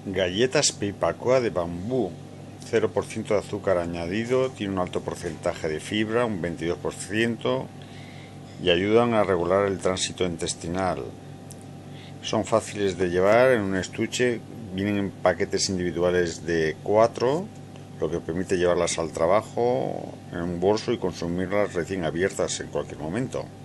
Galletas Pipacoa de bambú, 0% de azúcar añadido, tiene un alto porcentaje de fibra, un 22%, y ayudan a regular el tránsito intestinal. Son fáciles de llevar en un estuche, vienen en paquetes individuales de 4, lo que permite llevarlas al trabajo en un bolso y consumirlas recién abiertas en cualquier momento.